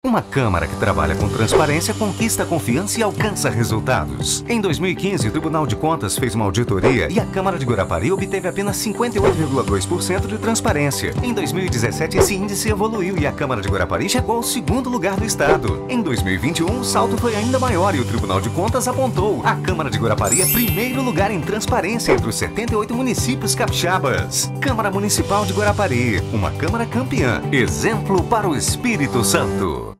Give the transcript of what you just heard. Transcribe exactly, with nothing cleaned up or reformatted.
Uma Câmara que trabalha com transparência conquista confiança e alcança resultados. Em dois mil e quinze, o Tribunal de Contas fez uma auditoria e a Câmara de Guarapari obteve apenas cinquenta e oito vírgula dois por cento de transparência. Em dois mil e dezessete, esse índice evoluiu e a Câmara de Guarapari chegou ao segundo lugar do estado. Em dois mil e vinte e um, o salto foi ainda maior e o Tribunal de Contas apontou: a Câmara de Guarapari é primeiro lugar em transparência entre os setenta e oito municípios capixabas. Câmara Municipal de Guarapari, uma Câmara campeã, exemplo para o Espírito Santo.